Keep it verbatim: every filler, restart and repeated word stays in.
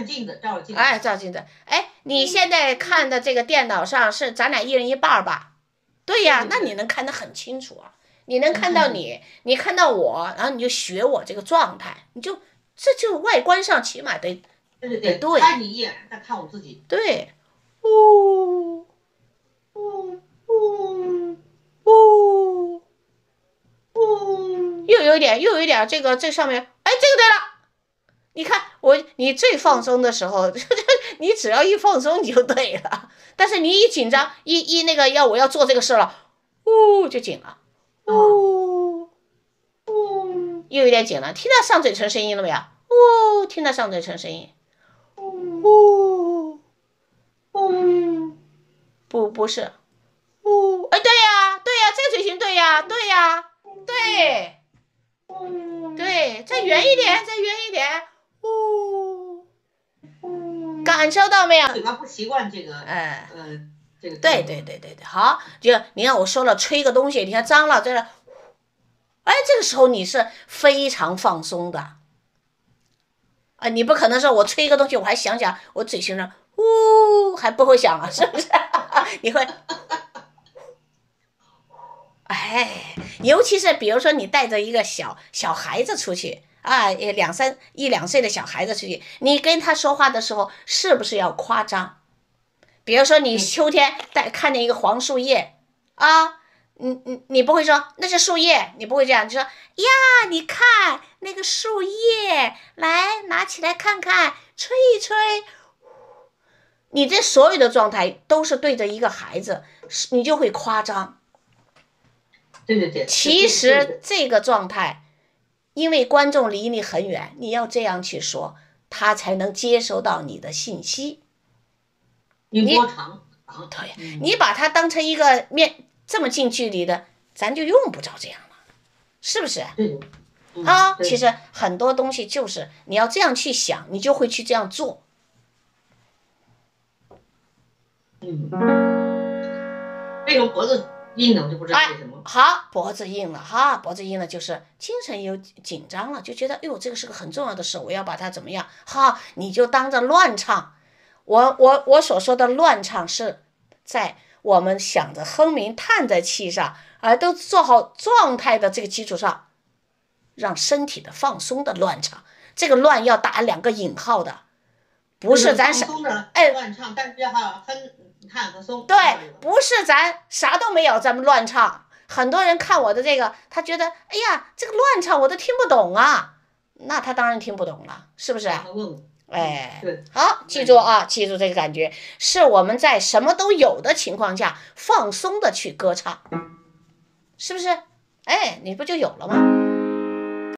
着镜子，照着镜子。 哎，照镜子。哎，你现在看的这个电脑上是咱俩一人一半吧？对呀，那你能看得很清楚啊。你能看到你，你看到我，然后你就学我这个状态，你就这就外观上起码得对对对， 对看你一眼，再看我自己。 对，呜呜呜呜呜，又有一点，又有一点，这个这上面，哎，这个对了。你看我，你最放松的时候，你只要一放松你就对了。但是你一紧张，一一那个要我要做这个事了，呜就紧了，呜呜又有点紧了。听到上嘴唇声音了没有？呜，听到上嘴唇声音，呜呜，不不是，呜，哎对呀对呀，这个嘴型对呀对呀对，对，再圆一点，再圆一点。呜，感受到没有？ 嘴巴不习惯这个， 哎， 呃，这个。 对对对对对，好，就你看我说了，吹个东西，你看脏了，这是，哎，这个时候你是非常放松的，啊，你不可能说我吹一个东西，我还想想我嘴型上，呜，还不会想了，是不是？你会，哎，尤其是比如说你带着一个小小孩子出去。啊，两三一两岁的小孩子出去，你跟他说话的时候是不是要夸张？比如说你秋天带看见一个黄树叶啊，你你你不会说那是树叶，你不会这样，你说呀，你看那个树叶，来拿起来看看，吹一吹。你这所有的状态都是对着一个孩子，你就会夸张。 对对对。 其实这个状态。因为观众离你很远，你要这样去说，他才能接收到你的信息。 音波长， 对，嗯、你把它当成一个面这么近距离的，咱就用不着这样了，是不是？ 对。嗯、 啊，其实很多东西就是你要这样去想，你就会去这样做。 嗯，为什么脖子硬的我就不知道为什么。 哎、好，脖子硬了哈，脖子硬了就是精神有紧张了，就觉得哎呦这个是个很重要的事，我要把它怎么样？哈，你就当着乱唱。我我我所说的乱唱是在我们想着哼鸣叹在气上，而都做好状态的这个基础上，让身体的放松的乱唱。这个乱要打两个引号的，不是咱放松的哎乱唱，但是要哼叹和松。 对，不是咱啥都没有，咱们乱唱。很多人看我的这个，他觉得哎呀，这个乱唱我都听不懂啊，那他当然听不懂了，是不是？哎，好，记住啊，记住这个感觉，是我们在什么都有的情况下放松的去歌唱，是不是？哎，你不就有了吗？